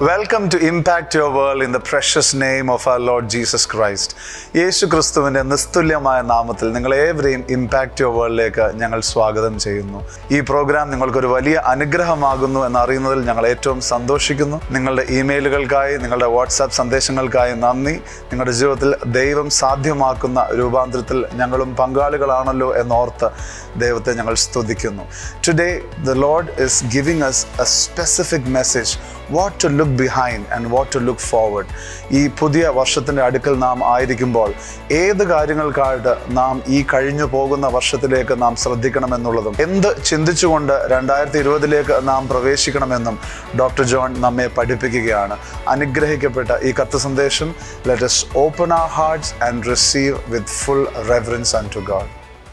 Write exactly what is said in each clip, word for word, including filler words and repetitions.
Welcome to Impact Your World in the precious name of our Lord Jesus Christ. യേശു ക്രിസ്തുവിന്റെ നിസ്തുല്യമായ നാമത്തിൽ നിങ്ങളേവരെയും impact your വേൾഡിലേക്ക് ഞങ്ങൾ സ്വാഗതം ചെയ്യുന്നു. ഈ പ്രോഗ്രാം നിങ്ങൾക്കൊരു വലിയ അനുഗ്രഹമാകുന്നു എന്നറിയുന്നതിൽ ഞങ്ങൾ ഏറ്റവും സന്തോഷിക്കുന്നു. നിങ്ങളുടെ ഇമെയിലുകൾക്കായി, നിങ്ങളുടെ വാട്സാപ്പ് സന്ദേശങ്ങൾക്കായി നന്ദി. നിങ്ങളുടെ ജീവിതത്തിൽ ദൈവം സാധ്യമാക്കുന്ന രൂപാന്തരത്തിൽ ഞങ്ങളും പങ്കാളികളാണല്ലോ എന്നോർത്ത് ദൈവത്തെ ഞങ്ങൾ സ്തുതിക്കുന്നു. Today the Lord is giving us a specific message, what to look behind and what to look forward. ഈ പുതിയ വർഷത്തിൻ്റെ അടുക്കൽ നാം ആയിരിക്കുമ്പോൾ ഏത് കാര്യങ്ങൾക്കായിട്ട് നാം ഈ കഴിഞ്ഞു പോകുന്ന വർഷത്തിലേക്ക് നാം ശ്രദ്ധിക്കണമെന്നുള്ളതും എന്ത് ചിന്തിച്ചുകൊണ്ട് രണ്ടായിരത്തി ഇരുപതിലേക്ക് നാം പ്രവേശിക്കണമെന്നും ഡോക്ടർ ജോൺ നമ്മെ പഠിപ്പിക്കുകയാണ്. അനുഗ്രഹിക്കപ്പെട്ട ഈ കത്ത് സന്ദേശം, let us open our hearts and receive with full reverence unto God.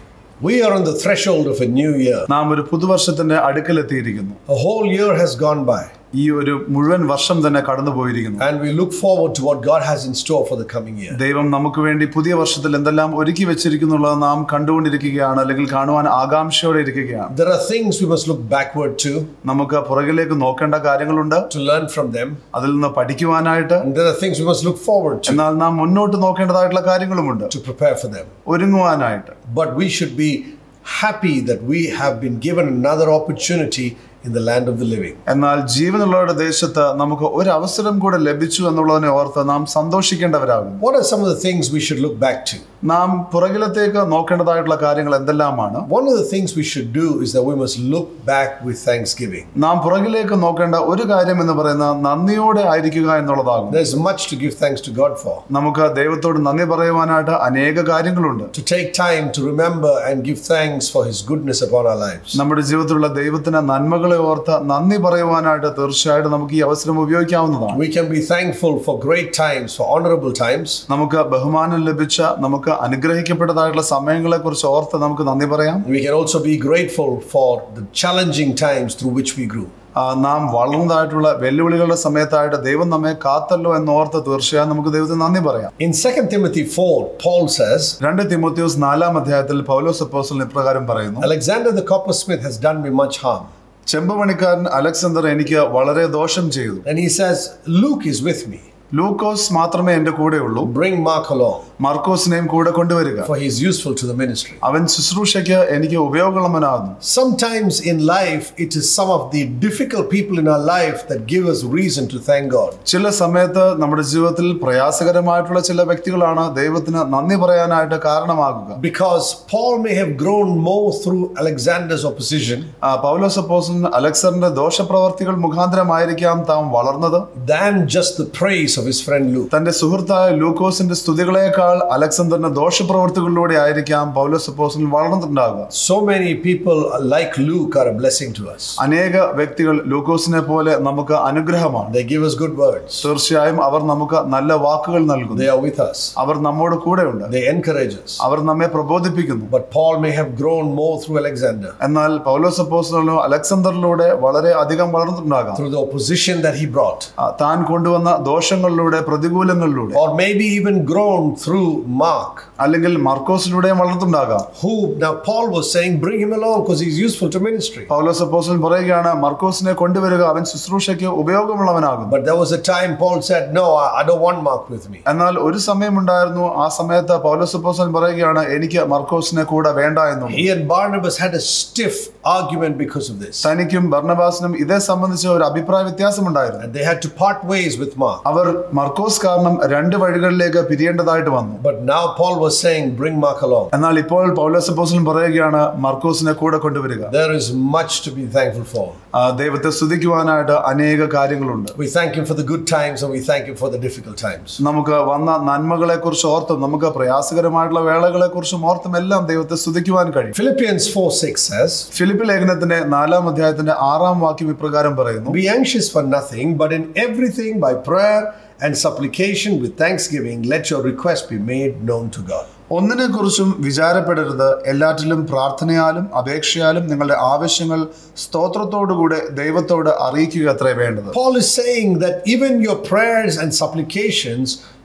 We are on the threshold of a new year. നാം ഒരു പുതുവർഷത്തിന്റെ അടുക്കലെത്തിയിരിക്കുന്നു. A whole year has gone by. ഈ ഒരു മുഴുവൻ വർഷം തന്നെ കടന്നു പോയിരിക്കുന്നു. And we look forward to what God has in store for the coming year. ദൈവം നമുക്ക് വേണ്ടി പുതിയ വർഷത്തിൽ എന്തെല്ലാം ഒരുക്കി വെച്ചിരിക്കുന്നുള്ളത് നാം കണ്ടുകൊണ്ടിരിക്കുകയാണ്, അല്ലെങ്കിൽ കാണുവാൻ ആകാംക്ഷയോടെ ഇരിക്കുകയാണ്. There are things we must look backward to. നമുക്ക് പുറകിലേക്ക് നോക്കേണ്ട കാര്യങ്ങളുണ്ട്, to learn from them. അതിൽ നിന്ന് പഠിക്കുവാനായിട്ട്. And there are things we must look forward to. എന്നാൽ നാം മുന്നോട്ട് നോക്കേണ്ടതായിട്ടുള്ള കാര്യങ്ങളുമുണ്ട്, to prepare for them. ഒരുങ്ങുവാനായിട്ട്. But we should be happy that we have been given another opportunity in the land of the living. എന്നാൽ ജീവനുള്ളവരുടെ ദേശത്ത് നമുക്ക് ഒരു അവസരം കൂടെ ലഭിച്ചു എന്നുള്ളതിനെ ഓർത്ത് നാം സന്തോഷിക്കേണ്ടവരാകും. What are some of the things we should look back to? നാം പുറകിലത്തേക്ക് നോക്കേണ്ടതായിട്ടുള്ള കാര്യങ്ങൾ എന്തെല്ലാമാണ്? One of the things we should do is that we must look back with thanksgiving. നാം പുറകിലേക്ക് നോക്കേണ്ട ഒരു കാര്യം എന്ന് പറയുന്നത് നന്ദിയോടെ ആയിരിക്കുക എന്നുള്ളതാകും. There's much to give thanks to God for. നമുക്ക് ദൈവത്തോട് നന്ദി പറയുവാനായിട്ട് അനേക കാര്യങ്ങളുണ്ട്. To take time to remember and give thanks for His goodness upon our lives. നമ്മുടെ ജീവിതത്തിലുള്ള ദൈവത്തിന്റെ നന്മകളെ ഓർത്ത് നന്ദി പറയുവാനായിട്ട് തീർച്ചയായിട്ടും നമുക്ക് ഈ അവസരം ഉപയോഗിക്കാവുന്നതാണ്. We can be thankful for great times, for honorable times. നമുക്ക് ബഹുമാനം ലഭിച്ച, നമുക്ക് അനുഗ്രഹിക്കപ്പെട്ടതായിട്ടുള്ള സമയങ്ങളെ കുറിച്ച് ഓർത്ത് നമുക്ക് നന്ദി പറയാം. We can also be grateful for the challenging times through which we grew. നാം വളർന്നതായിട്ടുള്ള വെല്ലുവിളികളുടെ സമയത്തായിട്ട് ദൈവം നമ്മെ കാത്തല്ലോ എന്നോർത്ത് തീർച്ചയായും നമുക്ക് ദൈവത്തിന് നന്ദി പറയാം. In Second Timothy four, Paul says, രണ്ട് തിമോഥെയോസ് നാലാം അധ്യായത്തിൽ പൗലോസ് അപ്പോസ്തലൻ ഇപ്രകാരം പറയുന്നു, Alexander the coppersmith has done me much harm. ചെമ്പുപണിക്കാരൻ അലക്സാണ്ടർ എനിക്ക് വളരെ ദോഷം ചെയ്തു. And he says, Luke is with me. ലൂക്കോസ് മാത്രമേ എന്റെ കൂടെ ഉള്ളൂ. Bring Mark along. മാർക്കോസിനെയും കൂടെ കൊണ്ടുവരിക. For he is useful to the ministry. അവൻ ശുശ്രൂഷയ്ക്ക് എനിക്ക് ഉപയോഗമുള്ളവനാകുന്നു. Sometimes in life it is some of the difficult people in our life that give us reason to thank God. ചില സമയത്ത് നമ്മുടെ ജീവിതത്തിൽ പ്രയാസകരമായിട്ടുള്ള ചില വ്യക്തികളാണ് ദൈവത്തിന് നന്ദി പറയാനായിട്ട് കാരണമാകുക. Because Paul may have grown more through Alexander's opposition. പൗലോസ് അപ്പോസ്തലൻ അലക്സാണ്ടറിന്റെ ദോഷപ്രവർത്തികൾ മുഖാന്തരമായിരിക്കാം താൻ വളർന്നത്, than just the praise of his friend Luke. തന്റെ സുഹൃത്തായ ലൂക്കോസിന്റെ സ്തുതികളേക്കാൾ അലക്സാണ്ടറിന്റെ ദോഷപ്രവർത്തികളിലൂടെ ആയിരിക്കാം പൗലോസ് അപ്പോസ്തലൻ വളർന്നിട്ടുണ്ടാകുക. So many people like Luke are a blessing to us. അനേക വ്യക്തികൾ ലൂക്കോസിനെ പോലെ നമുക്ക് അനുഗ്രഹമാണ്. They give us good words. തീർച്ചയായും അവർ നമുക്ക് നല്ല വാക്കുകൾ നൽകുന്നു. They are with us. അവർ നമ്മോട് കൂടെയുണ്ട്. They encourage us. അവർ നമ്മെ പ്രബോധിപ്പിക്കുന്നു. But Paul may have grown more through Alexander. എന്നാൽ പൗലോസ് അപ്പോസ്തലൻ അലക്സാണ്ടറിലൂടെ വളരെ അധികം വളർന്നിട്ടുണ്ടാകാം. Through the opposition that he brought. താൻ കൊണ്ടുവന്ന ദോഷങ്ങളിലൂടെ, പ്രതികൂലങ്ങളിലൂടെ. Or maybe even grown through Mark. അല്ലെങ്കിൽ മാർക്കോസിലൂടെ വളർന്നിട്ടുണ്ടാകാം. Who now Paul was saying, bring him along because he's useful to ministry. പൗലോസ് അപ്പോസ്തലൻ പറയുകയാണ്, മാർക്കോസിനെ കൊണ്ടുവരിക, അവൻ ശുശ്രൂഷയ്ക്ക് ഉപയോഗമുള്ളവനാകും. But there was a time Paul said, no, I don't want Mark with me. എന്നാൽ ഒരു സമയമുണ്ടായിരുന്നു, ആ സമയത്ത് പൗലോസ് അപ്പോസ്തലൻ പറയുകയാണ്, എനിക്ക് മാർക്കോസിനെ കൂടെ വേണ്ട എന്നും. He and Barnabas had a stiff argument because of this. തനിക്കും ബർന്നബാസിനും ഇതേ സംബന്ധിച്ച ഒരു അഭിപ്രായ വ്യത്യാസമുണ്ടായിരുന്നു. And they had to part ways with Mark. അവർ മാർക്കോസ് കാരണം രണ്ട് വഴികളിലേക്ക് പിരിയേണ്ടതായിട്ട് വന്നു. But now Paul was saying, bring Mark along. എന്നാൽ ഇപ്പോൾ പൗലോസ് അപ്പോസ്തലൻ പറയുകയാണ്, മാർക്കോസിനെ കൂടെ കൊണ്ടുവരിക. There is much to be thankful for. ദൈവത്തെ സ്തുതിക്കുവാനായിട്ട് അനേക കാര്യങ്ങളുണ്ട്. We thank him for the good times and we thank him for the difficult times. നമുക്ക് വന്ന നന്മകളെ കുറിച്ച് ഓർത്തും നമുക്ക് പ്രയാസകരമായിട്ടുള്ള വേളകളെ കുറിച്ചും ഓർത്തും എല്ലാം ദൈവത്തെ സ്തുതിക്കുവാൻ കഴിയും. Philippians four six says, Philippi ലേഖനത്തിന്റെ നാലാം അധ്യായത്തിന്റെ ആറാം വാക്യം ഇപ്രകാരം പറയുന്നു, be anxious for nothing, but in everything by prayer and supplication with thanksgiving let your request be made known to God. ഒന്നിനെ കുറിച്ചും വിചാരപ്പെടരുത്, എല്ലാറ്റിലും പ്രാർത്ഥനയാലും അപേക്ഷയാലും നിങ്ങളുടെ ആവശ്യങ്ങൾ സ്തോത്രത്തോടുകൂടെ ദൈവത്തോട് അറിയിക്കുക അത്രേ വേണ്ടത്. Paul is saying that even your prayers and supplications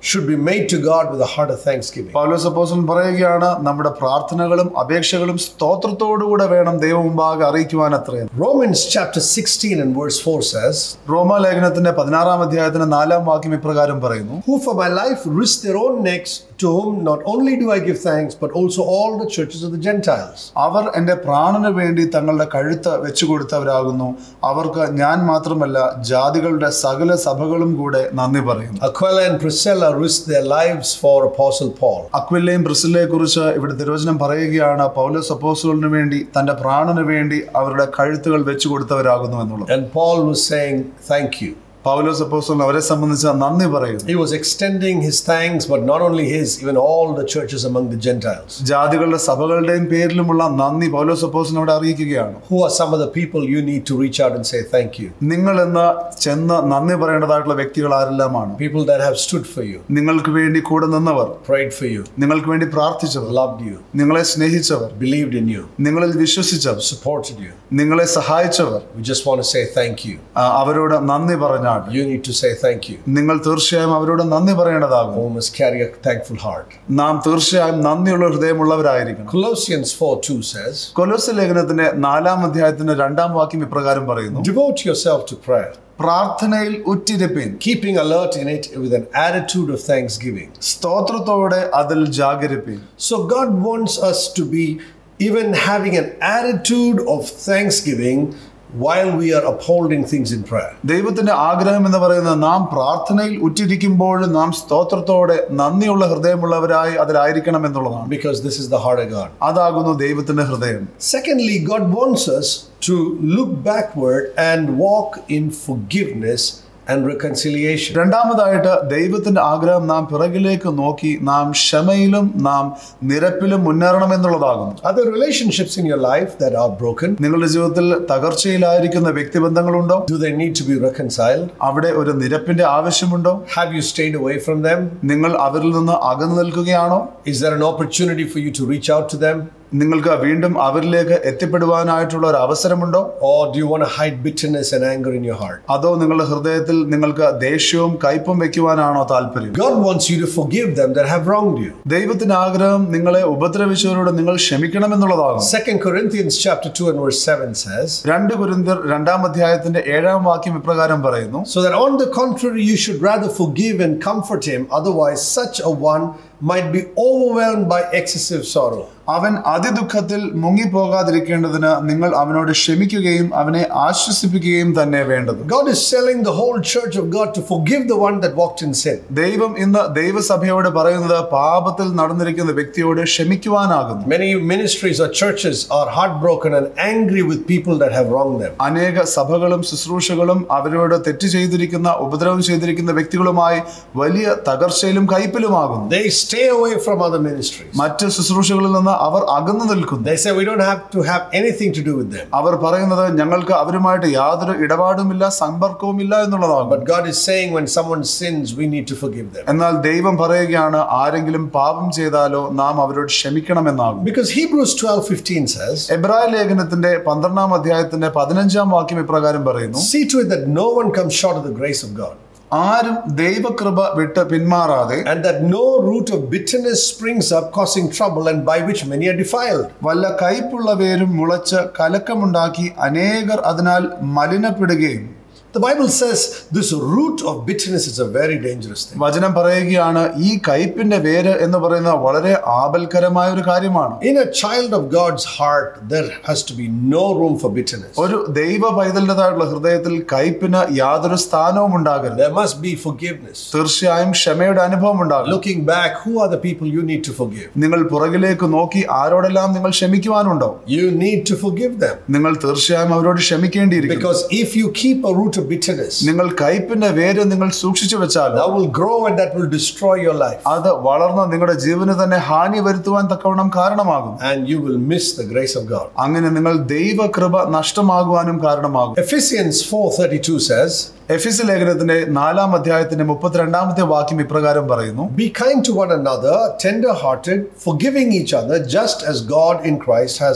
should be made to God with a heart of thanksgiving. പൗലോസ് അപ്പോസ്തലൻ പറയുകയാണ് നമ്മുടെ പ്രാർത്ഥനകളും അപേക്ഷകളും സ്തോത്രത്തോടുകൂടെ വേണം ദൈവമുമ്പാകെ അറിയിക്കുവാൻ അത്രേ. Romans chapter sixteen and verse four says, റോമാലേഖനത്തിന്റെ പതിനാറാം അധ്യായത്തിന്റെ നാലാം വാക്യം ഇപ്രകാരം പറയുന്നു, who for my life risked their own necks, to whom not only do I give thanks, but also all the churches of the Gentiles. അവർ എൻ്റെ പ്രാണന് വേണ്ടി തങ്ങളുടെ കഴുത്ത് വെച്ചുകൊടുത്തവരാകുന്നു. അവർക്ക് ഞാൻ മാത്രമല്ല, ജാതികളുടെ സകല സഭകളും കൂടെ നന്ദി പറയുന്നു. Aquila and Priscilla risked their lives for Apostle Paul. അക്വിലയും പ്രിസ്കില്ലയെ കുറിച്ച് ഇവിടെ തിരുവചനം പറയുകയാണ്, പൗലോസ് അപ്പോസ്തലന് വേണ്ടി തന്റെ പ്രാണന് വേണ്ടി അവരുടെ കഴുത്തുകൾ വെച്ചുകൊടുത്തവരാകുന്നു എന്നുള്ളത്. And Paul was saying, thank you. പൗലോസ് അപ്പോസ്തലൻ അവരെ സംബന്ധിച്ച് നന്ദി പറയുന്നു. He was extending his thanks, but not only his, even all the churches among the Gentiles. ജാതികളുടെ സഭകളുടെയും പേരിലുമുള്ള നന്ദി പൗലോസ് അപ്പോസ്തലൻ അവിടെ അറിയിക്കുകയാണ്. Who are some of the people you need to reach out and say thank you? നിങ്ങൾ എന്ന് ചെന്ന് നന്ദി പറയേണ്ടതായിട്ടുള്ള വ്യക്തികൾ ആരെല്ലാമാണ്? People that have stood for you, നിങ്ങൾക്ക് വേണ്ടി കൂടെ നിന്നവർ, prayed for you, നിങ്ങൾക്ക് വേണ്ടി പ്രാർത്ഥിച്ചവർ, loved you, നിങ്ങളെ സ്നേഹിച്ചവർ, believed in you, നിങ്ങളിൽ വിശ്വസിച്ചവർ, supported you. നിങ്ങളെ സഹായിച്ചവർ. We just want to say thank you. അവരോട് നന്ദി പറഞ്ഞാൽ You need to say thank you. നിങ്ങൾ തീർച്ചയായും അവരോട് നന്ദി പറയേണ്ടതാകും. We must carry a thankful heart. നാം തീർച്ചയായും നന്ദിയുള്ള ഹൃദയമുള്ളവരായിരിക്കണം. Colossians four two says, കൊലോസ്യ ലേഖനത്തിന്റെ നാലാം അധ്യായത്തിന്റെ രണ്ടാം വാക്യം ഇപ്രകാരം പറയുന്നു, devote yourself to prayer, പ്രാർത്ഥനയിൽ ഉറ്റിരിപ്പിൻ, keeping alert in it with an attitude of thanksgiving. സ്തോത്രത്തോടെ അതിൽ ജാഗരിപ്പിൻ. So God wants us to be even having an attitude of thanksgiving while we are upholding things in prayer. ദൈവത്തിന്റെ ആഗ്രഹം എന്ന് പറയുന്നത് നാം പ്രാർത്ഥനയിൽ ഉറ്റിരിക്കുമ്പോൾ നാം സ്തോത്രത്തോടെ നന്ദിയുള്ള ഹൃദയമുള്ളവരായി അതിലായിരിക്കണം എന്നുള്ളതാണ്. Because this is the heart of God. അതാകുന്നു ദൈവത്തിന്റെ ഹൃദയം. Secondly, God wants us to look backward and walk in forgiveness and reconciliation. രണ്ടാമതായിട്ട് ദൈവത്തിന്റെ ആഗ്രഹം നാം പിറകിലേക്ക് നോക്കി നാം ക്ഷമയിലും നാം നിരപ്പിലും മുന്നേറണം എന്നുള്ളതാകുന്നു. Are there relationships in your life that are broken? നിങ്ങളുടെ ജീവിതത്തിൽ തകർച്ചയിലായിരിക്കുന്ന വ്യക്തിബന്ധങ്ങളുണ്ടോ? Do they need to be reconciled? അവിടെ ഒരു നിരപ്പിന്റെ ആവശ്യമുണ്ടോ? Have you stayed away from them? നിങ്ങൾ അവരിൽ നിന്ന് അകന്നു നിൽക്കുകയാണോ? Is there an opportunity for you to reach out to them? നിങ്ങൾക്ക് വീണ്ടും അവരിലേക്ക് എത്തിപ്പെടുവാനായിട്ടുള്ള ഒരു അവസരമുണ്ടോ? Or do you want to hide bitterness and anger in your heart? അതോ നിങ്ങളുടെ ഹൃദയത്തിൽ നിങ്ങൾക്ക് ദേഷ്യവും കയ്പും വെക്കുവാനാണോ താല്പര്യം? God wants you to forgive them that have wronged you. ദൈവത്തിന്റെ ആഗ്രഹം നിങ്ങളെ ഉപദ്രവിച്ചവരോട് നിങ്ങൾ ക്ഷമിക്കണമെന്നുള്ളതാണ്. Second Corinthians chapter two and verse seven says, രണ്ട് കൊരിന്ത്യർ രണ്ടാം അധ്യായത്തിന്റെ ഏഴാം വാക്യം ഇപ്രകാരം പറയുന്നു, so that on the contrary you should rather forgive and comfort him, otherwise such a one might be overwhelmed by excessive sorrow. അവൻ അതിദുഃഖത്തിൽ മുങ്ങിപ്പോകാതിരിക്കേണ്ടതിന് നിങ്ങൾ അവനോട് ക്ഷമിക്കുകയും അവനെ ആശ്വസിപ്പിക്കുകയും തന്നെ വേണ്ടത്. God is telling the whole church of God to forgive the one that walked in sin. ദൈവം ഇന്ന് ദൈവസഭയോട് പറയുന്നത് പാപത്തിൽ നടന്നിരിക്കുന്ന വ്യക്തിയോട് ക്ഷമിക്കുവാനാകുന്നു. Many ministries or churches are heartbroken and angry with people that have wronged them. അനേക സഭകളും ശുശ്രൂഷകളും അവരോട് തെറ്റ് ചെയ്തിരിക്കുന്ന ഉപദ്രവം ചെയ്തിരിക്കുന്ന വ്യക്തികളുമായി വലിയ തകർച്ചയിലും കയ്പിലുമാകുന്നു. They stay away from other ministries. മറ്റ് ശുശ്രൂഷകളിൽ നിന്ന് അവർ അകന്നു നിൽക്കുന്നു. They say we don't have to have anything to do with them. അവർ പറയുന്നത് ഞങ്ങൾക്ക് അവരുമായിട്ട് യാതൊരു ഇടപാടുമില്ല, സമ്പർക്കവുമില്ല എന്നുള്ളതാണ്. But God is saying when someone sins we need to forgive them. എന്നാൽ ദൈവം പറയുകയാണ് ആരെങ്കിലും പാപം ചെയ്താലോ നാം അവരോട് ക്ഷമിക്കണമെന്നാകും. Because Hebrews twelve fifteen says, എബ്രായ ലേഖനത്തിന്റെ പന്ത്രണ്ടാം അധ്യായത്തിന്റെ പതിനഞ്ചാം വാക്യം ഇപ്രകാരം പറയുന്നു, see to it that no one comes short of the grace of God. ആരും ദൈവകൃപ വിട്ട് പിന്മാറാതെ, and that no root of bitterness springs up causing trouble and by which many are defiled. വല്ല കയ്പുള്ള വേരും മുളച്ച് കലക്കമുണ്ടാക്കി അനേകർ അതിനാൽ മലിനപ്പെടുകയും. The Bible says this root of bitterness is a very dangerous thing. വചനം പറയുകയാണ് ഈ കയ്പിന്റെ വേര് എന്ന് പറയുന്നത് വളരെ ആപൽക്കരമായ ഒരു കാര്യമാണ്. In a child of God's heart there has to be no room for bitterness. ഒരു ദൈവ പൈതലിൻ്റെതായുള്ള ഹൃദയത്തിൽ കയ്പിന് യാതൊരു സ്ഥാനവും ഉണ്ടാകരുത്. There must be forgiveness. തീർച്ചയായും ക്ഷമയുടെ അനുഭവം ഉണ്ടാകും. Looking back, who are the people you need to forgive? നിങ്ങൾ പുറകിലേക്ക് നോക്കി ആരോടെല്ലാം നിങ്ങൾ ക്ഷമിക്കുവാനുണ്ടോ? You need to forgive them. നിങ്ങൾ തീർച്ചയായും അവരോട് ക്ഷമിക്കേണ്ടിയിരിക്കുന്നു. Because if you keep a root of bitterness, നിങ്ങൾ കയ്പിന്റെ വേര് നിങ്ങൾ സൂക്ഷിച്ചു വെച്ചാൽ that will grow and that will destroy your life. അത് വളർന്ന് നിങ്ങളുടെ ജീവന് തന്നെ ഹാനി വരുത്തുവാൻ തക്കവണ്ണം കാരണമാകും. And you will miss the grace of God. അങ്ങനെ നിങ്ങൾ ദൈവകൃപ നഷ്ടമാകുവാനും കാരണമാകും. Ephesians four thirty-two says, എഫെസ്യ ലേഖനത്തിന്റെ നാലാം അധ്യായത്തിന്റെ മുപ്പത്തിരണ്ടാമത്തെ വാക്യം ഇപ്രകാരം പറയുന്നു, be kind to one another, tender hearted, forgiving each other, just as God in Christ has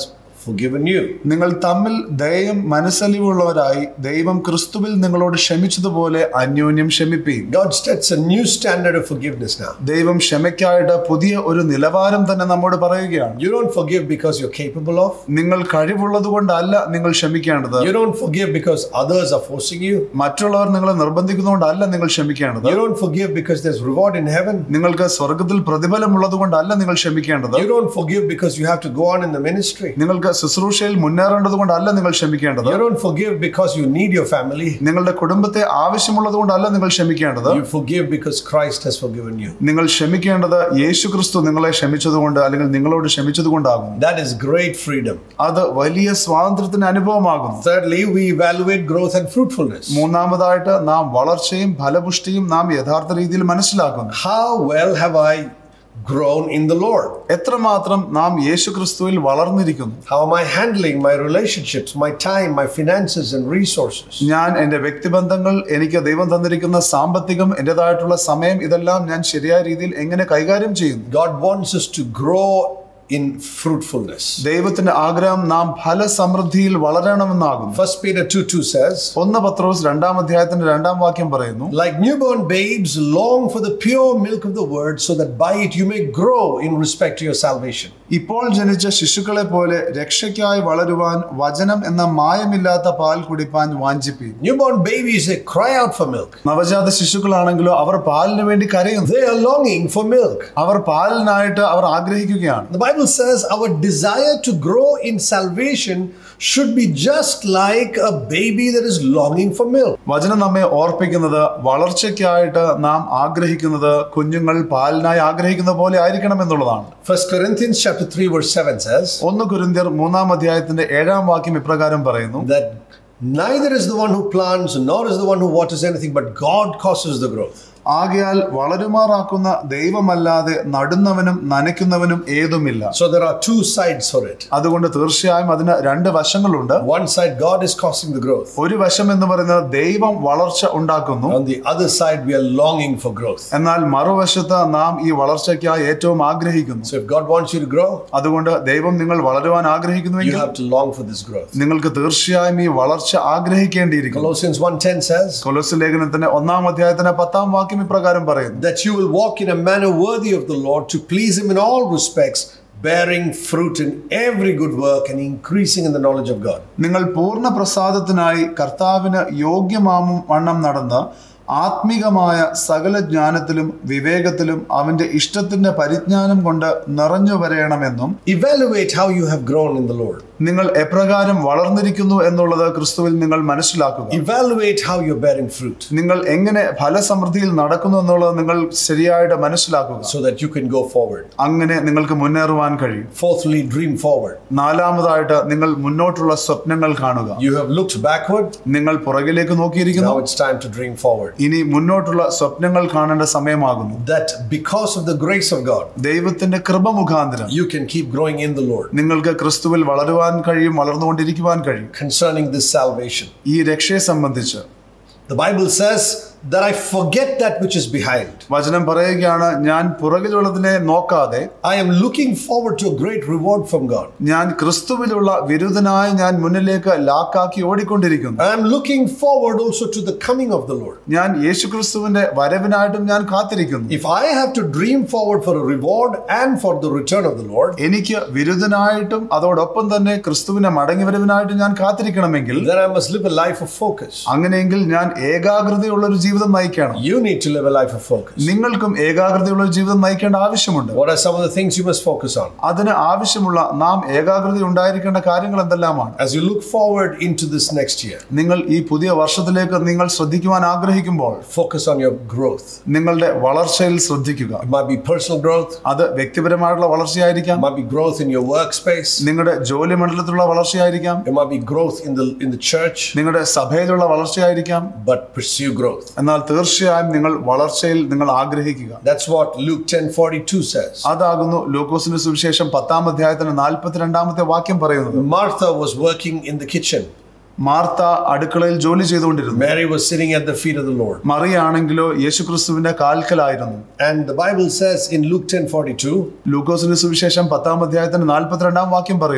forgiven you. നിങ്ങൾ തമ്മിൽ ദയയും മനസ്സലിവുള്ളവരായി ദൈവം ക്രിസ്തുവിൽ നിങ്ങളോട് ക്ഷമിച്ചതുപോലെ അന്യോന്യം ക്ഷമിപ്പീൻ. God sets a new standard of forgiveness now. ദൈവം ക്ഷമയ്ക്കായിട്ട് പുതിയ ഒരു നിലവാരം തന്നെ നമ്മോട് പറയുകയാണ്. You don't forgive because you're capable of. നിങ്ങൾ കഴിവുള്ളത് കൊണ്ടല്ല നിങ്ങൾ ക്ഷമിക്കേണ്ടത്. You don't forgive because others are forcing you. മറ്റുള്ളവർ നിങ്ങളെ നിർബന്ധിക്കുന്നതുകൊണ്ടല്ല നിങ്ങൾ ക്ഷമിക്കേണ്ടത്. You don't forgive because there's reward in heaven. നിങ്ങൾക്ക് സ്വർഗ്ഗത്തിൽ പ്രതിഫലമുള്ളത് കൊണ്ടല്ല നിങ്ങൾ ക്ഷമിക്കേണ്ടത്. You don't forgive because you have to go on in the ministry. നിങ്ങൾക്ക് ശുശ്രൂഷയിൽ മുന്നേറേണ്ടത് കൊണ്ടല്ല നിങ്ങൾ ക്ഷമിക്കേണ്ടത്. You don't forgive because you need your family. നിങ്ങളുടെ കുടുംബത്തെ ആവശ്യമുള്ളത് കൊണ്ടല്ല നിങ്ങൾ ക്ഷമിക്കേണ്ടത്. You forgive because Christ has forgiven you. നിങ്ങൾ ക്ഷമിക്കേണ്ടത് യേശുക്രിസ്തു നിങ്ങളെ ക്ഷമിച്ചതുകൊണ്ട് അല്ലെങ്കിൽ നിങ്ങളോട് ക്ഷമിച്ചതുകൊണ്ടാകും. That is great freedom. അത് വലിയ സ്വാതന്ത്ര്യത്തിന്റെ അനുഭവമാകും. Thirdly, we evaluate growth and fruitfulness. മൂന്നാമതായിട്ട് നാം വളർച്ചയും ഫലപുഷ്ടിയും നാം യഥാർത്ഥ രീതിയിൽ മനസ്സിലാക്കുന്നു. How well have I grown in the Lord? എത്രമാത്രം നാം യേശുക്രിസ്തുവിൽ വളർന്നിരിക്കുന്നു. How am I handling my relationships, my time, my finances and resources? ഞാൻ എൻ്റെ വ്യക്തിബന്ധങ്ങൾ, എനിക്ക് ദൈവം തന്നിരിക്കുന്ന സാമ്പത്തികം, എൻ്റെതായിട്ടുള്ള സമയം, ഇതെല്ലാം ഞാൻ ശരിയായ രീതിയിൽ എങ്ങനെ കൈകാര്യം ചെയ്യുന്നു. God wants us to grow in fruitfulness. ദൈവത്തിന്റെ ആഗ്രഹം നാം ഫലസമൃദ്ധിയിൽ വളരണമെന്നാകുന്നു. First Peter two two says, ഒന്ന് പത്രോസ് രണ്ടാം അധ്യായത്തിന്റെ രണ്ടാം വാക്യം പറയുന്നു, like newborn babes long for the pure milk of the word, so that by it you may grow in respect to your salvation. ഇപ്പോൾ ജനിച്ച ശിശുക്കളെ പോലെ രക്ഷയ്ക്കായി വളരുവാൻ വചനം എന്ന മായമില്ലാത്ത പാൽ കുടിപ്പാൻ വാഞ്ചിപ്പീൻ. Newborn babies, they cry out for milk. നവജാത ശിശുക്കളാണെങ്കിലോ അവർ പാലിന് വേണ്ടി കരയുന്നു. They are longing for milk. അവർ പാലിനായിട്ട് അവർ ആഗ്രഹിക്കുകയാണ്. The Bible says our desire to grow in salvation should be just like a baby that is longing for milk. വചനം നമ്മെ ഓർപ്പിക്കുന്നത് വളർച്ചയ്ക്കായിട്ട് നാം ആഗ്രഹിക്കുന്നത് കുഞ്ഞുങ്ങൾ പാലിനായി ആഗ്രഹിക്കുന്ന പോലെ ആയിരിക്കണം എന്നുള്ളതാണ്. First Corinthians chapter three verse seven says, ഒന്ന് കൊരിന്ത്യർ മൂന്നാം അധ്യായത്തിന്റെ ഏഴാം വാക്യം ഇപ്രകാരം പറയുന്നു, that neither is the one who plants nor is the one who waters anything, but God causes the growth. ആകയാൽ വളരുമാറാക്കുന്ന ദൈവമല്ലാതെ നടുന്നവനും നനയ്ക്കുന്നവനും ഏതുമില്ല. So there are two sides for it. അതുകൊണ്ട് തീർച്ചയായും അതിന് രണ്ട് വശങ്ങളുണ്ട്. One side, God is causing the growth. ഒരു വശം എന്ന് പറയുന്നത് ദൈവം വളർച്ച ഉണ്ടാക്കുന്നു. On the other side, we are longing for growth. എന്നാൽ മറുവശത്ത് നാം ഈ വളർച്ചയ്ക്കായി ഏറ്റവും ആഗ്രഹിക്കുന്നു. So if God wants you to grow, അതുകൊണ്ട് ദൈവം നിങ്ങൾ വളരുവാൻ you ആഗ്രഹിക്കുന്നുവെങ്കിൽ have to long for this growth. നിങ്ങൾക്ക് തീർച്ചയായും ഈ വളർച്ച ആഗ്രഹിക്കേണ്ടിയിരിക്കുന്നു. Colossians one ten says, കൊലോസ്യ ലേഖനത്തിന്റെ ഒന്നാം അധ്യായത്തിന്റെ പത്താം വാക്യം ഇപ്രകാരം പറയുന്നു, that you will walk in a manner worthy of the Lord, to please him in all respects, bearing fruit in every good work and increasing in the knowledge of God. നിങ്ങൾ പൂർണ്ണ പ്രസാദത്തിനായി കർത്താവിന് യോഗ്യമാമും വണ്ണം നടന്ന് ആത്മികമായ സകല ജ്ഞാനത്തിലും വിവേകത്തിലും അവന്റെ ഇഷ്ടത്തിന്റെ പരിജ്ഞാനം കൊണ്ട് നിറഞ്ഞു വരണമെന്നും. Evaluate how you have grown in the Lord. നിങ്ങൾ എപ്രകാരം വളർന്നിരിക്കുന്നു എന്നുള്ളത് ക്രിസ്തുവിൽ നിങ്ങൾ മനസ്സിലാക്കുക. Evaluate how you're bearing fruit, നിങ്ങൾ എങ്ങനെ ഫലസമൃദ്ധിയിൽ നടക്കുന്നു എന്നുള്ളത് നിങ്ങൾ ശരിയായിട്ട് മനസ്സിലാക്കുക, so that you can go forward. അങ്ങനെ നിങ്ങൾക്ക് മുന്നേറുവാൻ കഴിയും. Fourthly, dream forward. നാലാമതായിട്ട് നിങ്ങൾ മുന്നോട്ടുള്ള സ്വപ്നങ്ങൾ കാണുക. You have looked backward, നിങ്ങൾ പുറകിലേക്ക് നോക്കിയിരിക്കുന്നു. now it's time to dream forward. ഇനി മുന്നോട്ടുള്ള സ്വപ്നങ്ങൾ കാണേണ്ട സമയമാകുന്നു. That because of the grace of God, ദൈവത്തിന്റെ കൃപ മുഖാന്തരം you can keep growing in the Lord. നിങ്ങൾക്ക് ക്രിസ്തുവിൽ വളരുവാൻ കഴിയും, വളർന്നുകൊണ്ടിരിക്കുവാൻ കഴിയും. Concerning this salvation, ഈ രക്ഷയെ സംബന്ധിച്ച് the Bible says that I forget that which is behind. വചനം പറയുകയാണ്, ഞാൻ പുറകിലുള്ളതിനെ നോക്കാതെ I am looking forward to a great reward from God. ഞാൻ ക്രിസ്തുവിലുള്ള വിരുദ്ധനായി ഞാൻ മുന്നിലേക്ക് ലാക്കാക്കി ഓടിക്കൊണ്ടിരിക്കുന്നു. I am looking forward also to the coming of the Lord. ഞാൻ യേശുക്രിസ്തുവിന്റെ വരവിനായിട്ടും ഞാൻ കാത്തിരിക്കുന്നു. If I have to dream forward for a reward and for the return of the Lord, എനിക്ക് വിരുദ്ധനായിട്ടും അതോടൊപ്പം തന്നെ ക്രിസ്തുവിന്റെ മടങ്ങിവരവിനായിട്ടും ഞാൻ കാത്തിരിക്കണമെങ്കിൽ then I must live a life of focus. അങ്ങനെയെങ്കിൽ ഞാൻ ഏകാഗ്രതയുള്ള ഒരു ജീവിതം നയിക്കണം. You need to live a life of focus. നിങ്ങൾക്കും ഏകാഗ്രതയുള്ള ഒരു ജീവിതം നയിക്കേണ്ട ആവശ്യമുണ്ട്. What are some of the things you must focus on? അതിന് ആവശ്യമുള്ള നാം ഏകാഗ്രത ഉണ്ടായിരിക്കേണ്ട കാര്യങ്ങൾ എന്തെല്ലാമാണ്? As you look forward into this next year, നിങ്ങൾ ഈ പുതിയ വർഷത്തിലേക്ക് നിങ്ങൾ ശ്രദ്ധിക്കുവാൻ ആഗ്രഹിക്കുമ്പോൾ focus on your growth. നിങ്ങളുടെ വളർച്ചയിൽ ശ്രദ്ധിക്കുക. It might be personal growth, അത് വ്യക്തിപരമായിട്ടുള്ള വളർച്ചയായിരിക്കാം. it might be growth in your workspace, നിങ്ങളുടെ ജോലി മണ്ഡലത്തിലുള്ള വളർച്ചയായിരിക്കാം. it might be growth in the in the church, നിങ്ങളുടെ സഭയിലുള്ള വളർച്ചയായിരിക്കാം. but pursue growth. എന്നാൽ തീർച്ചയായും നിങ്ങൾ വളർച്ചയിൽ നിങ്ങൾ ആഗ്രഹിക്കുക. That's what Luke ten forty-two says. അതാകുന്നു ലൂക്കോസിന്റെ സുവിശേഷം പത്താം അധ്യായത്തിന്റെ നാൽപ്പത്തിരണ്ടാമത്തെ വാക്യം പറയുന്നത്. Martha was working in the kitchen. Martha അടുക്കളയിൽ ജോലി ചെയ്തുകൊണ്ടിരുന്നു. Mary was sitting at the feet of the Lord. മറിയാണെങ്കിലോ യേശുക്രിസ്തുവിന്റെ കാൽക്കലായിരുന്നു. And the Bible says in Luke ten forty-two, ലൂക്കോസിന്റെ സുവിശേഷം പത്താം അധ്യായത്തിന്റെ നാൽപ്പത്തിരണ്ടാം വാക്യം പറയുന്നു,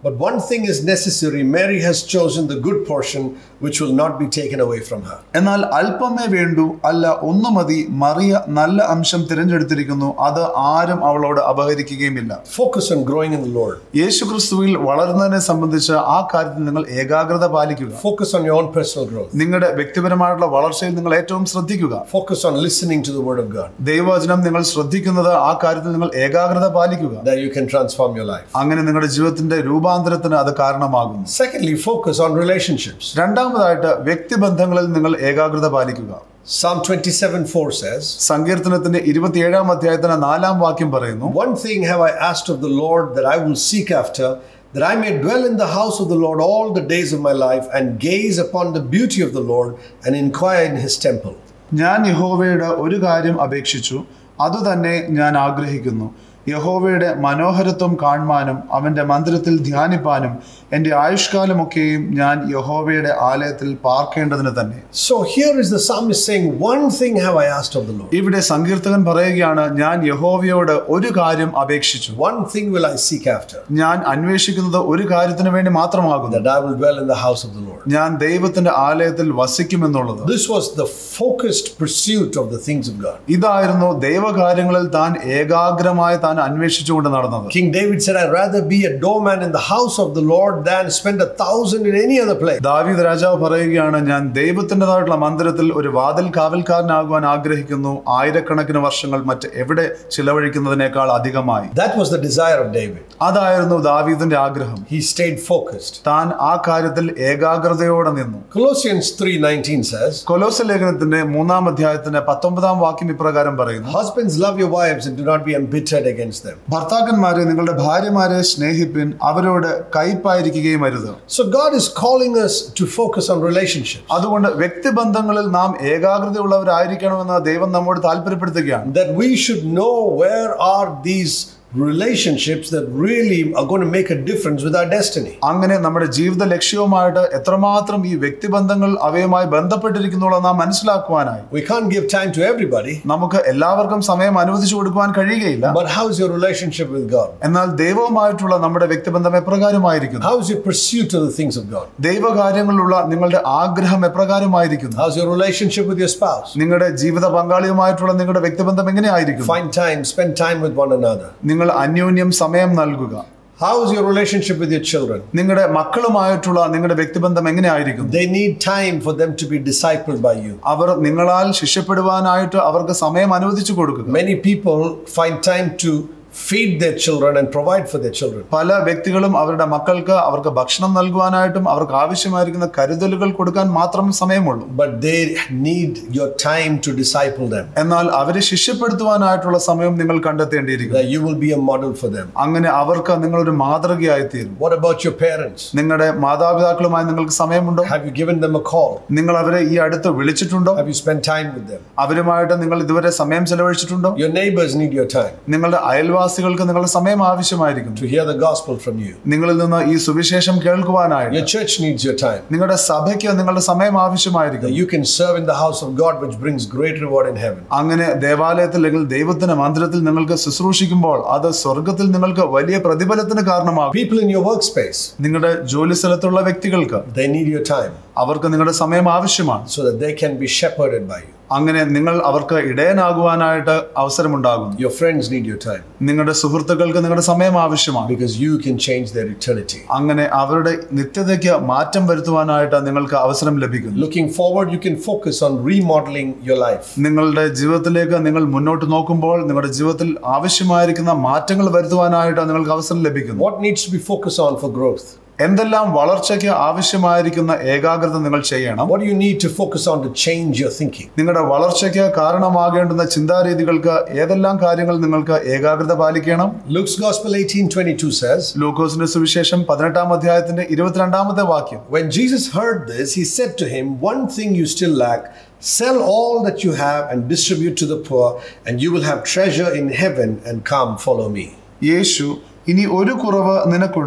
But one thing is necessary. Mary has chosen the good portion which will not be taken away from her. എന്നാൽ അല്പമേ വേണ്ടു, അല്ല ഒന്നു മതി. മറിയ നല്ല അംശം തിരഞ്ഞെടുത്തിരിക്കുന്നു, അത് ആരും അവളോട് അപഹരിക്കുകയുമില്ല. Focus on growing in the Lord. യേശുക്രിസ്തുവിൽ വളരുന്നതിനെ സംബന്ധിച്ച് ആ കാര്യത്തിൽ നിങ്ങൾ ഏകാഗ്രത പാലിക്കുക. Focus on your own personal growth. നിങ്ങളുടെ വ്യക്തിപരമായിട്ടുള്ള വളർച്ചയിൽ നിങ്ങൾ ഏറ്റവും ശ്രദ്ധിക്കുക. Focus on listening to the word of God. ദൈവവചനം നിങ്ങൾ ശ്രദ്ധിക്കുന്നത് ആ കാര്യത്തിൽ നിങ്ങൾ ഏകാഗ്രത പാലിക്കുക. That you can transform your life. അങ്ങനെ നിങ്ങളുടെ ജീവിതത്തിന്റെ രൂപാന്തരത്തിന് അത് കാരണമാകുന്നു. Secondly, focus on relationships. രണ്ടാമതായിട്ട് വ്യക്തിബന്ധങ്ങളിൽ നിങ്ങൾ ഏകാഗ്രത പാലിക്കുക. Psalm twenty-seven four says, സങ്കീർത്തനത്തിന്റെ ഇരുപത്തിയേഴാം അധ്യായത്തിന് നാലാം വാക്യം പറയുന്നു, One thing have I asked of the Lord that I will seek after, that I may dwell in the house of the Lord all the days of my life, and gaze upon the beauty of the Lord, and inquire in his temple. ഞാൻ യഹോവയുടെ ഒരു കാര്യം അപേക്ഷിച്ചു, അതുതന്നെ ഞാൻ ആഗ്രഹിക്കുന്നു, യഹോവയുടെ മനോഹരത്വം കാണുവാനും അവന്റെ മന്ദിരത്തിൽ ധ്യാനിപ്പാനും എൻ്റെ ആയുഷ്കാലമൊക്കെയും ഞാൻ യഹോവയുടെ ആലയത്തിൽ പാർക്കേണ്ടതിന് തന്നെ. So here is the psalmist saying, one thing have I asked of the Lord. ഇവിടെ സങ്കീർത്തകൻ പറയുകയാണ്, ഞാൻ യഹോവയോട് ഒരു കാര്യം അപേക്ഷിച്ചു. One thing will I seek after. ഞാൻ അന്വേഷിക്കുന്നത് ഒരു കാര്യത്തിന് വേണ്ടി മാത്രമാകുന്നു, that I will dwell in the house of the Lord. ഞാൻ ദൈവത്തിന്റെ ആലയത്തിൽ വസിക്കുമെന്നുള്ളത്. This was the focused pursuit of the things of God. ഇതായിരുന്നു ദൈവകാര്യങ്ങളിൽ താൻ ഏകാഗ്രമായി താൻ അന്വേഷിച്ചുകൊണ്ട് നടന്നത്. King David said, I'd rather be a doorman in the house of the Lord than spend a thousand in any other place. ദാവീദ് രാജാവ് പറയുകയാണ്, ഞാൻ ദൈവത്തിൻ്റെതായിട്ടുള്ള മന്ദിരത്തിൽ ഒരു വാതിൽ കാവൽക്കാരനാകുവാൻ ആഗ്രഹിക്കുന്നു, ആയിരക്കണക്കിന് വർഷങ്ങൾ മറ്റ് എവിടെ ചിലവഴിക്കുന്നതിനേക്കാൾ അധികമായി. That was the desire of David. അതായിരുന്നു ദാവീദിന്റെ ആഗ്രഹം. He stayed focused. താൻ ആ കാര്യത്തിൽ ഏകാഗ്രതയോടെ നിന്നു. Colossians three nineteen says, കൊലോസ്യ ലേഖനത്തിന്റെ മൂന്നാം അധ്യായത്തിന്റെ പത്തൊമ്പതാം വാക്യം ഇപ്രകാരം പറയുന്നു, Husbands, love your wives and do not be embittered against them. ഭർത്താക്കന്മാരെ നിങ്ങളുടെ ഭാര്യമാരെ സ്നേഹിപ്പിൻ, അവരോട് കയ്പായിരിക്കുകയും അരുത്. So God is calling us to focus on relationships. അതുകൊണ്ട് വ്യക്തിബന്ധങ്ങളിൽ നാം ഏകാഗ്രതയുള്ളവരായിരിക്കണമെന്ന് ദൈവം നമ്മോട് താല്പര്യപ്പെടുത്തുകയാണ്. That we should know where are these relationships that really are going to make a difference with our destiny. അങ്ങനെ നമ്മുടെ ജീവിത ലക്ഷ്യവുമായിട്ട് എത്രമാത്രം ഈ വ്യക്തിബന്ധങ്ങൾ അവയുമായി ബന്ധപ്പെട്ടിരിക്കുന്നുള്ള നാം മനസ്സിലാക്കുവാനായി. We can't give time to everybody. നമുക്ക് എല്ലാവർക്കും സമയം അനുവദിച്ചു കൊടുക്കുവാൻ കഴിയുകയില്ല. But how is your relationship with God? എന്നാൽ ദൈവവുമായിട്ടുള്ള നമ്മുടെ വ്യക്തിബന്ധം എപ്രകാരമായിരിക്കുന്നു? How is your pursuit of the things of God? ദൈവകാര്യങ്ങളിലുള്ള നിങ്ങളുടെ ആഗ്രഹം എപ്രകാരമായിരിക്കുന്നു? How is your relationship with your spouse? നിങ്ങളുടെ ജീവിത പങ്കാളിയുമായിട്ടുള്ള നിങ്ങളുടെ വ്യക്തിബന്ധം എങ്ങനെയായിരിക്കും? Find time, spend time with one another. നിങ്ങൾ അന്യോന്യം സമയം നൽകുക. How is your relationship with your children? നിങ്ങളുടെ മക്കളുമായിട്ടുള്ള നിങ്ങളുടെ വ്യക്തിബന്ധം എങ്ങനെയായിരിക്കും? They need time for them to be discipled by you. അവർ നിങ്ങളാൽ ശിഷ്യപ്പെടുവാനായിട്ട് അവർക്ക് സമയം അനുവദിച്ചു കൊടുക്കുക. Many people find time to feed their children and provide for their children. പല വ്യക്തികളും അവരുടെ മക്കൾക്ക് അവർക്ക് ഭക്ഷണം നൽകുവാനായിട്ടും അവർക്ക് ആവശ്യമായിരിക്കുന്ന കരുതലുകൾ കൊടുക്കാൻ മാത്രം സമയമുള്ളൂ. But they need your time to disciple them. എന്നാൽ അവരെ ശിഷ്യപ്പെടുത്തുവാനായിട്ടുള്ള സമയം നിങ്ങൾ കണ്ടെത്തേണ്ടിയിരിക്കുന്നു. That you will be a model for them. അങ്ങനെ അവർക്ക് നിങ്ങളൊരു മാതൃകയായി തീരും. What about your parents? നിങ്ങളുടെ മാതാപിതാക്കളുമായി നിങ്ങൾക്ക് സമയമുണ്ടോ? Have you given them a call? നിങ്ങൾ അവരെ ഈ അടുത്ത് വിളിച്ചിട്ടുണ്ടോ? Have you spent time with them? അവരുമായിട്ട് നിങ്ങൾ ഇതുവരെ സമയം ചെലവഴിച്ചിട്ടുണ്ടോ? Your neighbors need your time. നിങ്ങളുടെ അയൽവാസികൾക്ക് നിങ്ങളുടെ സമയം ആവശ്യമായിരിക്കും. To hear the gospel from you. നിങ്ങളിൽ നിന്ന് ഈ സുവിശേഷം കേൾക്കുവാനായിട്ട്. Your church needs your time. നിങ്ങളുടെ സഭയ്ക്ക് നിങ്ങളുടെ സമയം ആവശ്യമായിരിക്കും. You can serve in the house of God, which brings great reward in heaven. അങ്ങനെ ദേവാലയത്തിൽ അല്ലെങ്കിൽ ദൈവത്തിന്റെ മന്ദിരത്തിൽ നിങ്ങൾക്ക് ശുശ്രൂഷിക്കുമ്പോൾ അത് സ്വർഗ്ഗത്തിൽ നിങ്ങൾക്ക് വലിയ പ്രതിഫലത്തിന് കാരണമാകും. People in your workspace, നിങ്ങളുടെ ജോലി സ്ഥലത്തുള്ള വ്യക്തികൾക്ക് they need your time. അവർക്ക് നിങ്ങളുടെ സമയം ആവശ്യമാണ്. So that they can be shepherded by you. അങ്ങനെ നിങ്ങൾ അവർക്ക് ഇടയനാകുവാനായിട്ട് അവസരമുണ്ടാകും. Your friends need your time. നിങ്ങളുടെ സുഹൃത്തുക്കൾക്ക് നിങ്ങളുടെ സമയം ആവശ്യമാണ്. Because you can change their eternity. അങ്ങനെ അവരുടെ നിത്യതയ്ക്ക് മാറ്റം വരുത്തുവാനായിട്ട് നിങ്ങൾക്ക് അവസരം ലഭിക്കും. Looking forward, you can focus on remodeling your life. നിങ്ങളുടെ ജീവിതത്തിലേക്ക് നിങ്ങൾ മുന്നോട്ട് നോക്കുമ്പോൾ നിങ്ങളുടെ ജീവിതത്തിൽ ആവശ്യമായിരിക്കുന്ന മാറ്റങ്ങൾ വരുത്തുവാനായിട്ട് നിങ്ങൾക്ക് അവസരം ലഭിക്കും. What needs to be focused on for growth? എന്തെല്ലാം വളർച്ചയ്ക്ക് ആവശ്യമായിരിക്കുന്ന ഏകാഗ്രത നിങ്ങൾ ചെയ്യണം? What do you need to focus on to change your thinking? നിങ്ങളുടെ വളർച്ചയ്ക്ക് കാരണമാകേണ്ടുന്ന ചിന്താരീതികൾക്ക് ഏതെല്ലാം കാര്യങ്ങൾ നിങ്ങൾക്ക് ഏകാഗ്രത പാലിക്കണം? Luke's Gospel eighteen twenty-two says, ലൂക്കോസിന്റെ സുവിശേഷം പതിനെട്ടാം അധ്യായത്തിന്റെ ഇരുപത്തിരണ്ടാമത്തെ വാക്യം. When Jesus heard this, he said to him, one thing you still lack, sell all that you have and distribute to the poor, and you will have treasure in heaven, and come follow me. യേശു, ഇനി ഒരു കുറവ് നിനക്കുണ്ട്,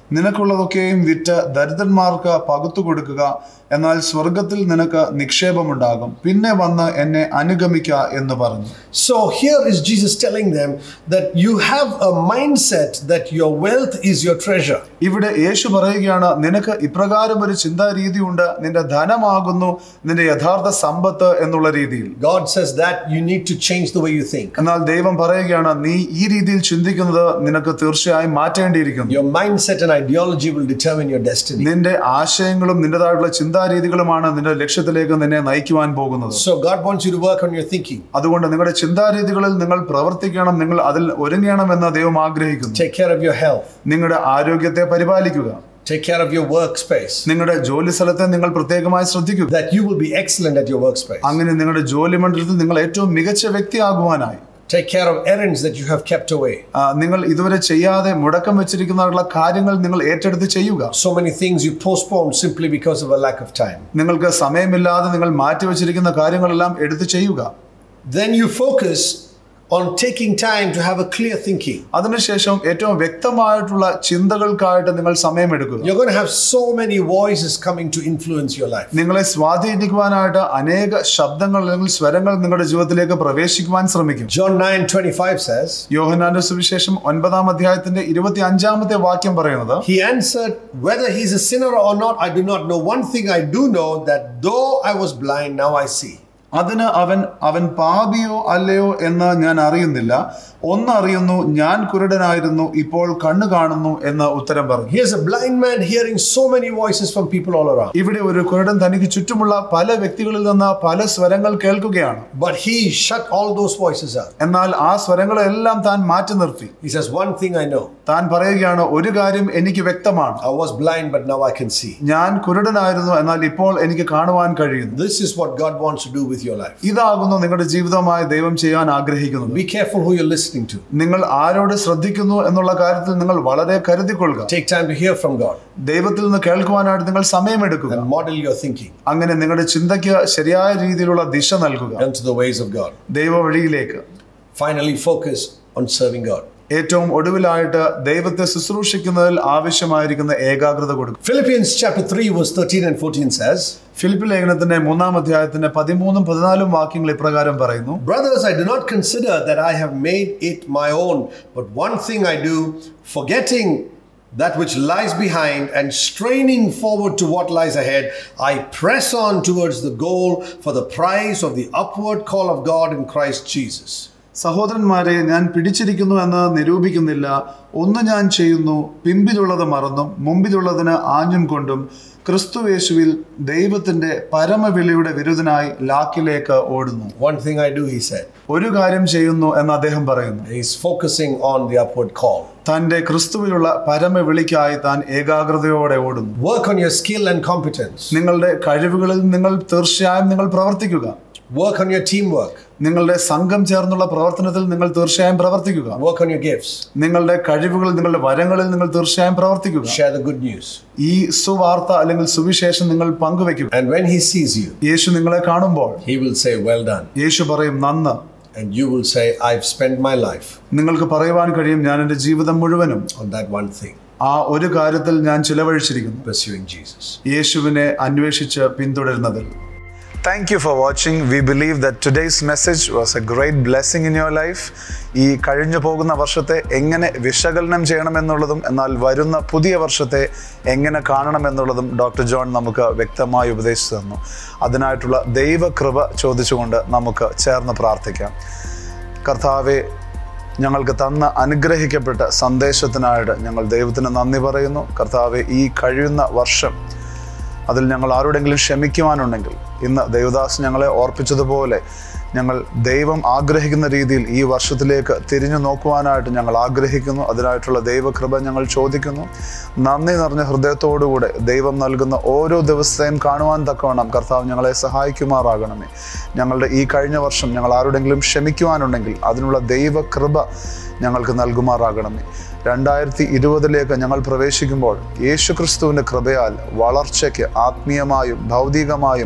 നിനക്കുള്ളതൊക്കെയും വിറ്റ് ദരിദ്രന്മാർക്ക് പകുത്തു കൊടുക്കുക, എന്നാൽ സ്വർഗത്തിൽ നിനക്ക് നിക്ഷേപമുണ്ടാകും. പിന്നെ വന്ന് എന്നെ അനുഗമിക്ക എന്ന് പറഞ്ഞു. So here is Jesus telling them that you have a mindset that your wealth is your treasure. ഇവിടെ യേശു പറയുകയാണ്, നിനക്ക് ഇപ്രകാരം ഒരു ചിന്താരീതിയുണ്ട്, നിന്റെ ധനമാകുന്നു നിന്റെ യഥാർത്ഥ സമ്പത്ത് എന്നുള്ള രീതിയിൽ. God says that you need to change the way you think. എന്നാൽ ദൈവം പറയുകയാണ്, നീ ഈ രീതിയിൽ ചിന്തിക്കുന്നത് നിനക്ക് തീർച്ചയായും മാറ്റേണ്ടിയിരിക്കുന്നു. Your mindset and ideology will determine your destiny. നിന്റെ ആശയങ്ങളും നിന്റേതായിട്ടുള്ള ചിന്താരീതികളുമാണ് നിന്റെ ലക്ഷ്യത്തിലേക്ക് നിന്നെ നയിക്കുവാൻ പോകുന്നത്. So God wants you to work on your thinking. അതുകൊണ്ട് നിങ്ങളുടെ ചിന്താരീതികളിൽ നിങ്ങൾ പ്രവർത്തിക്കണം, നിങ്ങൾ അതിൽ ഒരുങ്ങണമെന്ന് ദൈവം ആഗ്രഹിക്കുന്നു. Take care of your health. നിങ്ങളുടെ ആരോഗ്യത്തെ പരിപാലിക്കുക. Take care of your workspace. നിങ്ങളുടെ ജോലി സ്ഥലത്തെ നിങ്ങൾ പ്രത്യേകമായി ശ്രദ്ധിക്കുക. That you will be excellent at your workspace. അങ്ങനെ നിങ്ങളുടെ ജോലി മണ്ഡലത്തിൽ നിങ്ങൾ ഏറ്റവും മികച്ച വ്യക്തിയാകുവാനായി. Take care of errands that you have kept away. നിങ്ങൾ ഇതുവരെ ചെയ്യാതെ മുടക്കം വെച്ചിരിക്കുന്ന കാര്യങ്ങൾ നിങ്ങൾ ഏറ്റെടുത്ത് ചെയ്യുക. So many things you postpone simply because of a lack of time. നിങ്ങൾക്ക് സമയമില്ലാതെ നിങ്ങൾ മാറ്റി വെച്ചിരിക്കുന്ന കാര്യങ്ങളെല്ലാം എടുത്ത് ചെയ്യുക. Then you focus on taking time to have a clear thinking. അതിനുശേഷം ഏറ്റവും വ്യക്തമായിട്ടുള്ള ചിന്തകൾക്കായിട്ട് നിങ്ങൾ സമയമെടുക്കുക. You're going to have so many voices coming to influence your life. നിങ്ങളെ സ്വാധീനിക്കുവാനായിട്ട് അനേക ശബ്ദങ്ങൾ അല്ലെങ്കിൽ സ്വരങ്ങൾ നിങ്ങളുടെ ജീവിതത്തിലേക്ക് പ്രവേശിക്കുവാൻ ശ്രമിക്കും. John nine twenty-five says, യോഹന്നാന്റെ സുവിശേഷം ഒൻപതാം അധ്യായത്തിന്റെ ഇരുപത്തിയഞ്ചാമത്തെ വാക്യം പറയുന്നത്, He answered, whether he is a sinner or not, I do not know. One thing I do know, that though I was blind, now I see. അതിന് അവൻ അവൻ പാപിയോ അല്ലയോ എന്ന് ഞാൻ അറിയുന്നില്ല, ഒന്നറിയുന്നു, ഞാൻ കുരുടനായിരുന്നു, ഇപ്പോൾ കണ്ണു കാണുന്നു എന്ന് ഉത്തരം പറഞ്ഞു. He is a blind man hearing so many voices from people all around. ഇവിടെ ഒരു കുരുടൻ തനിക്ക് ചുറ്റുമുള്ള പല വ്യക്തികളിൽ നിന്ന് പല സ്വരങ്ങൾ കേൾക്കുകയാണ്. But he shut all those voices out. എന്നാൽ ആ സ്വരങ്ങളെല്ലാം താൻ മാറ്റി നിർത്തി. He says, one thing I know. താൻ പറയുകയാണ്, ഒരു കാര്യം എനിക്ക് വ്യക്തമാണ്. I was blind, but now I can see. ഞാൻ കുരുടനായിരുന്നു, എന്നാൽ ഇപ്പോൾ എനിക്ക് കാണുവാൻ കഴിയുന്നു. This is what God wants to do with your life. ഇതാകുന്നു നിങ്ങളുടെ ജീവിതമായി ദൈവം ചെയ്യാൻ ആഗ്രഹിക്കുന്നത്. Be careful who you're listening to. നിങ്ങൾ ആരോട് ശ്രദ്ധിക്കുന്നു എന്നുള്ള കാര്യത്തിൽ നിങ്ങൾ വളരെ കരുതിക്കൊള്ളുക. Take time to hear from God. ദൈവത്തിൽ നിന്ന് കേൾക്കുവാനായിട്ട് നിങ്ങൾ സമയമെടുക്കുക. And model your thinking. അങ്ങനെ നിങ്ങളുടെ ചിന്തയ്ക്ക് ശരിയായ രീതിയിലുള്ള ദിശ നൽകുക. Unto the ways of God. ദൈവ വഴിയിലേക്ക്. Finally, focus on serving God. ഏറ്റവും ഒടുവിലായിട്ട് ദൈവത്തെ ശുശ്രൂഷിക്കുന്നതിൽ ആവശ്യമായിരിക്കുന്ന ഏകാഗ്രത കൊടുക്കും. Philippians chapter three verse thirteen and fourteen says, Philippi ലേഖനത്തിന്റെ മൂന്നാം അധ്യായത്തിന്റെ പതിമൂന്നും പതിനാലും വാക്യങ്ങൾ ഇപ്രകാരം പറയുന്നു, Brothers, I do not consider that I have made it my own, but one thing I do, forgetting that which lies behind and straining forward to what lies ahead, I press on towards the goal for the prize of the upward call of God in Christ Jesus. സഹോദരന്മാരെ, ഞാൻ പിടിച്ചിരിക്കുന്നു എന്ന് നിരൂപിക്കുന്നില്ല. ഒന്ന് ഞാൻ ചെയ്യുന്നു, പിമ്പിലുള്ളത് മറന്നും മുമ്പിലുള്ളതിന് ആഞ്ഞും കൊണ്ടും ക്രിസ്തുയേശുവിൽ ദൈവത്തിന്റെ പരമവിളിയുടെ വിരുദ്ധനായി ലാക്കിലേക്ക് ഓടുന്നു. One thing I do, he said. ഒരു കാര്യം ചെയ്യുന്നു എന്ന് അദ്ദേഹം പറയുന്നു. He is focusing on the upward call. തന്റെ ക്രിസ്തുവിലുള്ള പരമവിളിക്കായി താൻ ഏകാഗ്രതയോടെ ഓടുന്നു. Work on your skill and competence. നിങ്ങളുടെ കഴിവുകളിൽ നിങ്ങൾ തീർച്ചയായും നിങ്ങൾ പ്രവർത്തിക്കുക. Work on your teamwork. നിങ്ങളുടെ സംഘം ചേർന്നുള്ള പ്രവർത്തനത്തിൽ നിങ്ങൾ തീർച്ചയായും പ്രവർത്തിക്കുക. Work on your gifts. നിങ്ങളുടെ കഴിവുകൾ, നിങ്ങളുടെ വരങ്ങളിൽ നിങ്ങൾ തീർച്ചയായും പ്രവർത്തിക്കുക. Share the good news. ഈ സുവാർത്ത അല്ലെങ്കിൽ സുവിശേഷം നിങ്ങൾ പങ്കുവെക്കുക. And when he sees you, യേശു നിങ്ങളെ കാണുമ്പോൾ he will say, well done. യേശു പറയും, നന്ന്. And you will say, I've spent my life നിങ്ങൾക്ക് പറയുവാൻ കഴിയും, ഞാൻ എൻ്റെ ജീവിതം മുഴുവനും on that one thing. ആ ഒരു കാര്യത്തിൽ ഞാൻ ചിലവഴിച്ചിരിക്കുന്നു. Pursuing Jesus. യേശുവിനെ അന്വേഷിച്ച് പിന്തുടരുന്നതിൽ. Thank you for watching. We believe that today's message was a great blessing in your life. ഈ കഴിഞ്ഞു പോകുന്ന വർഷത്തെ എങ്ങനെ വിശകലനം ചെയ്യണമെന്നുള്ളതും എന്നാൽ വരുന്ന പുതിയ വർഷത്തെ എങ്ങനെ കാണണമെന്നുള്ളതും ഡോക്ടർ ജോൺ നമുക്ക് വ്യക്തമായി ഉപദേശിച്ചു തന്നു. അതിനായിട്ടുള്ള ദൈവകൃപ ചോദിച്ചുകൊണ്ട് നമുക്ക് ചേർന്ന് പ്രാർത്ഥിക്കാം. കർത്താവെ, ഞങ്ങൾക്ക് തന്ന അനുഗ്രഹിക്കപ്പെട്ട സന്ദേശത്തിനായിട്ട് ഞങ്ങൾ ദൈവത്തിന് നന്ദി പറയുന്നു. കർത്താവെ, ഈ കഴിയുന്ന വർഷം അതിൽ ഞങ്ങൾ ആരോടെങ്കിലും ക്ഷമിക്കുവാനുണ്ടെങ്കിൽ ഇന്ന് ദൈവദാസ് ഞങ്ങളെ ഓർപ്പിച്ചതുപോലെ ഞങ്ങൾ ദൈവം ആഗ്രഹിക്കുന്ന രീതിയിൽ ഈ വർഷത്തിലേക്ക് തിരിഞ്ഞു നോക്കുവാനായിട്ട് ഞങ്ങൾ ആഗ്രഹിക്കുന്നു. അതിനായിട്ടുള്ള ദൈവകൃപ ഞങ്ങൾ ചോദിക്കുന്നു. നന്ദി നിറഞ്ഞ ഹൃദയത്തോടുകൂടെ ദൈവം നൽകുന്ന ഓരോ ദിവസത്തെയും കാണുവാൻ തക്കവണ്ണം കർത്താവ് ഞങ്ങളെ സഹായിക്കുമാറാകണമേ. ഞങ്ങളുടെ ഈ കഴിഞ്ഞ വർഷം ഞങ്ങൾ ആരോടെങ്കിലും ക്ഷമിക്കുവാനുണ്ടെങ്കിൽ അതിനുള്ള ദൈവകൃപ ഞങ്ങൾക്ക് നൽകുമാറാകണമേ. രണ്ടായിരത്തി ഇരുപതിലേക്ക് ഞങ്ങൾ പ്രവേശിക്കുമ്പോൾ യേശു ക്രിസ്തുവിൻ്റെ കൃപയാൽ വളർച്ചയ്ക്ക് ആത്മീയമായും ഭൗതികമായും ദൈവ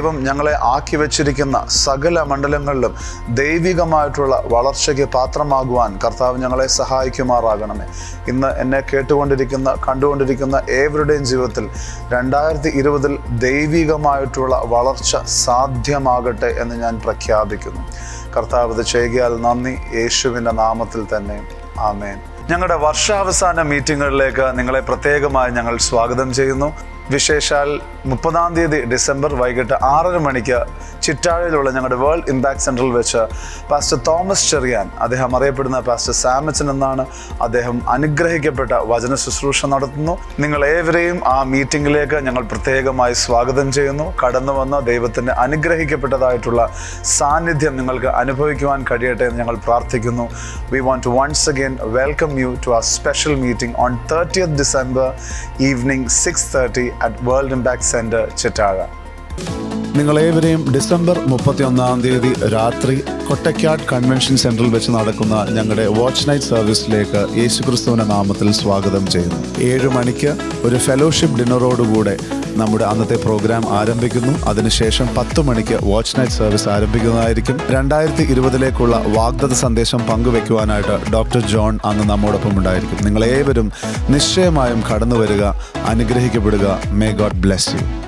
ദൈവം ഞങ്ങളെ ആക്കി വെച്ചിരിക്കുന്ന സകല മണ്ഡലങ്ങളിലും ദൈവികമായിട്ടുള്ള വളർച്ചയ്ക്ക് പാത്രമാകുവാൻ കർത്താവ് ഞങ്ങളെ സഹായിക്കുമാറാകണമേ. ഇന്ന് എന്നെ കേട്ടുകൊണ്ടിരിക്കുന്ന കണ്ടുകൊണ്ടിരിക്കുന്ന ഏവരുടെയും ജീവിതത്തിൽ രണ്ടായിരത്തി ഇരുപതിൽ ദൈവികമായിട്ടുള്ള വളർച്ച സാധ്യമാകട്ടെ എന്ന് ഞാൻ പ്രഖ്യാപിക്കുന്നു. കർത്താവ് ഇത് ചെയ്യുകയാൽ നന്ദി. യേശുവിൻ്റെ നാമത്തിൽ തന്നെ ആമേൻ. ഞങ്ങളുടെ വർഷാവസാന മീറ്റിങ്ങുകളിലേക്ക് നിങ്ങളെ പ്രത്യേകമായി ഞങ്ങൾ സ്വാഗതം ചെയ്യുന്നു. വിശേഷാൽ മുപ്പതാം തീയതി ഡിസംബർ വൈകിട്ട് ആറര മണിക്ക് ചിറ്റാഴയിലുള്ള ഞങ്ങളുടെ വേൾഡ് ഇമ്പാക്ട് സെൻറ്ററിൽ വെച്ച് പാസ്റ്റർ തോമസ് ചെറിയാൻ, അദ്ദേഹം അറിയപ്പെടുന്ന പാസ്റ്റർ സാമച്ചൻ എന്നാണ്, അദ്ദേഹം അനുഗ്രഹിക്കപ്പെട്ട വചന ശുശ്രൂഷ നടത്തുന്നു. നിങ്ങളേവരെയും ആ മീറ്റിങ്ങിലേക്ക് ഞങ്ങൾ പ്രത്യേകമായി സ്വാഗതം ചെയ്യുന്നു. കടന്നു വന്ന ദൈവത്തിൻ്റെ അനുഗ്രഹിക്കപ്പെട്ടതായിട്ടുള്ള സാന്നിധ്യം നിങ്ങൾക്ക് അനുഭവിക്കുവാൻ കഴിയട്ടെ എന്ന് ഞങ്ങൾ പ്രാർത്ഥിക്കുന്നു. We want to once again welcome you to our special meeting on thirtieth December evening six thirty at World Impact Center, Chittara. നിങ്ങളേവരെയും ഡിസംബർ മുപ്പത്തിയൊന്നാം തീയതി രാത്രി കൊട്ടക്കാട് കൺവെൻഷൻ സെൻറ്ററിൽ വെച്ച് നടക്കുന്ന ഞങ്ങളുടെ വാച്ച് നൈറ്റ് സർവീസിലേക്ക് യേശുക്രിസ്തുവിൻ്റെ നാമത്തിൽ സ്വാഗതം ചെയ്യുന്നു. ഏഴ് മണിക്ക് ഒരു ഫെലോഷിപ്പ് ഡിന്നറോടുകൂടെ നമ്മുടെ അന്നത്തെ പ്രോഗ്രാം ആരംഭിക്കുന്നു. അതിനുശേഷം പത്ത് മണിക്ക് വാച്ച് നൈറ്റ് സർവീസ് ആരംഭിക്കുന്നതായിരിക്കും. രണ്ടായിരത്തി ഇരുപതിലേക്കുള്ള വാഗ്ദത്ത സന്ദേശം പങ്കുവെക്കുവാനായിട്ട് ഡോക്ടർ ജോൺ അന്ന് നമ്മോടൊപ്പം ഉണ്ടായിരിക്കും. നിങ്ങളേവരും നിശ്ചയമായും കടന്നു വരിക, അനുഗ്രഹിക്കപ്പെടുക. May God bless U.